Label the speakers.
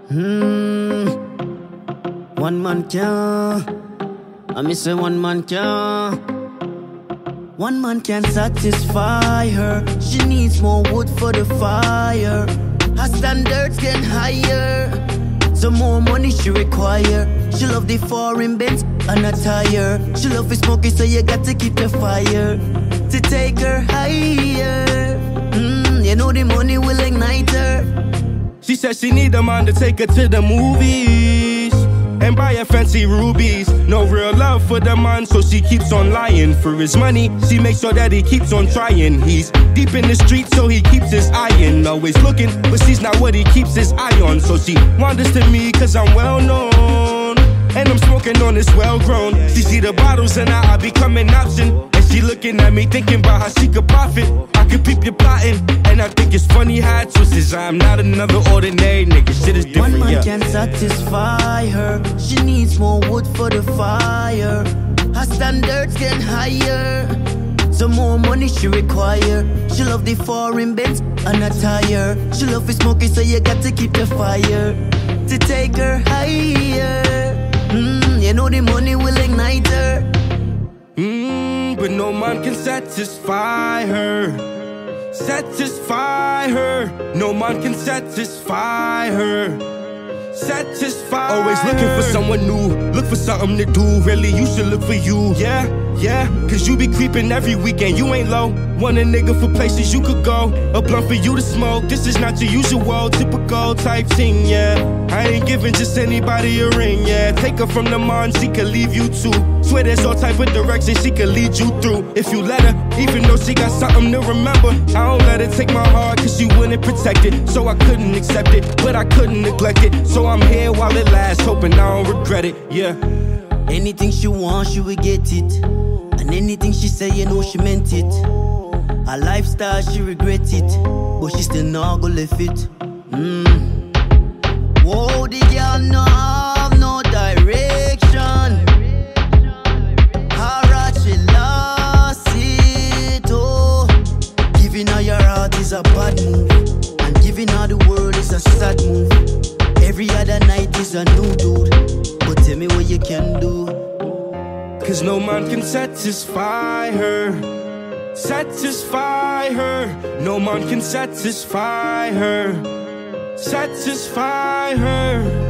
Speaker 1: One man can't. I me say one man can't. One man can't satisfy her. She needs more wood for the fire. Her standards getting higher. Some more money she require. She love the foreign Benz and attire. She love the smoking, so you got to keep the fire to take her higher. You know the money will ignite her.
Speaker 2: She said she need a man to take her to the movies and buy her fancy rubies. No real love for the man, so she keeps on lying. For his money, she makes sure that he keeps on trying. He's deep in the street, so he keeps his eye in. Always looking, but she's not what he keeps his eye on. So she wanders to me, cause I'm well known, and I'm smoking on this well grown. She see the bottles and I become an option. And she looking at me thinking about how she could profit. I could peep you plotting, and I think it's funny how it twists. I'm not another ordinary nigga, shit is different.
Speaker 1: One man can't satisfy her. She needs more wood for the fire. Her standards getting higher. Some more money she require. She love the foreign Benz and attire. She love the smoking, so you got to keep the fire to take her higher. You know the money will ignite her.
Speaker 2: But no man can satisfy her. Satisfy her. No man can satisfy her. Satisfy. Always looking for someone new. Look for something to do. Really, you should look for you. Yeah, cause you be creeping every weekend. You ain't low. Want a nigga for places you could go. A blunt for you to smoke. This is not your usual, typical type thing, yeah. I ain't giving just anybody a ring, yeah. Take her from the man, she could leave you too. Swear there's all type of direction she could lead you through. If you let her, even though she got something to remember. I don't let her take my heart, cause she wouldn't protect it. So I couldn't accept it, but I couldn't neglect it. So I'm here while it lasts, hoping I don't regret it, yeah.
Speaker 1: Anything she wants, she will get it. And anything she say, you know she meant it. Her lifestyle, she regret it, but she still not gonna live it. Whoa, the girl no have no direction. Her heart, she lost it, oh. Giving her your heart is a bad move, and giving her the world is a sad move. Every other night is a new dude, but tell me what you can do.
Speaker 2: Cause no man can satisfy her. Satisfy her. No man can satisfy her. Satisfy her.